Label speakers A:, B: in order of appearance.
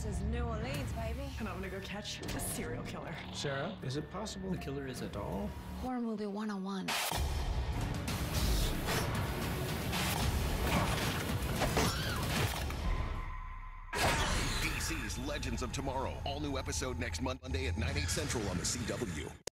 A: is New Orleans, baby.
B: And I'm gonna go catch a serial killer.
C: Sarah, is it possible the killer is a doll?
A: Horror movie 101.
D: DC's Legends of Tomorrow. All new episode next Monday at 9, 8 central on the CW.